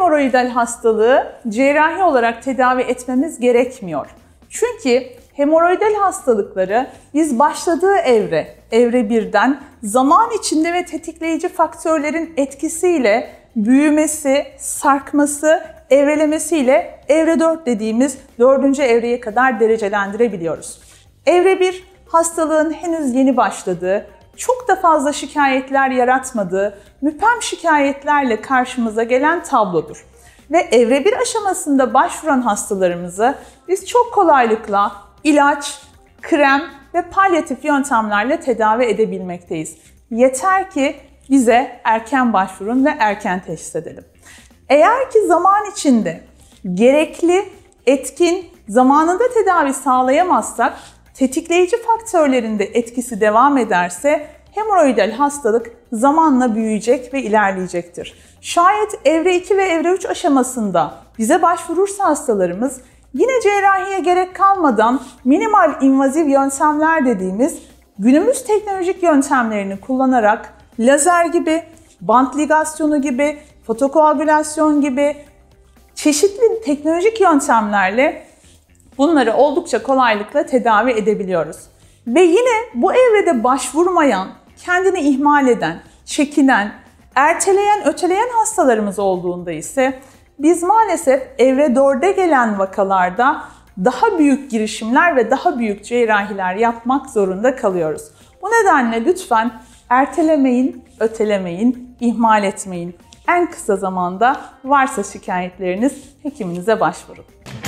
hemoroidal hastalığı cerrahi olarak tedavi etmemiz gerekmiyor. Çünkü hemoroidal hastalıkları biz başladığı evre 1'den zaman içinde ve tetikleyici faktörlerin etkisiyle büyümesi, sarkması, evrelemesiyle evre 4 dediğimiz 4. evreye kadar derecelendirebiliyoruz. Evre 1 hastalığın henüz yeni başladığı, çok da fazla şikayetler yaratmadığı, müphem şikayetlerle karşımıza gelen tablodur. Ve evre 1 aşamasında başvuran hastalarımızı biz çok kolaylıkla ilaç, krem ve palyatif yöntemlerle tedavi edebilmekteyiz. Yeter ki bize erken başvurun ve erken teşhis edelim. Eğer ki zaman içinde gerekli, etkin, zamanında tedavi sağlayamazsak, tetikleyici faktörlerin de etkisi devam ederse hemoroidal hastalık zamanla büyüyecek ve ilerleyecektir. Şayet evre 2 ve evre 3 aşamasında bize başvurursa hastalarımız yine cerrahiye gerek kalmadan minimal invaziv yöntemler dediğimiz günümüz teknolojik yöntemlerini kullanarak lazer gibi, bant ligasyonu gibi, fotokoagülasyon gibi çeşitli teknolojik yöntemlerle bunları oldukça kolaylıkla tedavi edebiliyoruz. Ve yine bu evrede başvurmayan, kendini ihmal eden, çekinen, erteleyen, öteleyen hastalarımız olduğunda ise biz maalesef evre 4'e gelen vakalarda daha büyük girişimler ve daha büyük cerrahiler yapmak zorunda kalıyoruz. Bu nedenle lütfen ertelemeyin, ötelemeyin, ihmal etmeyin. En kısa zamanda varsa şikayetleriniz hekiminize başvurun.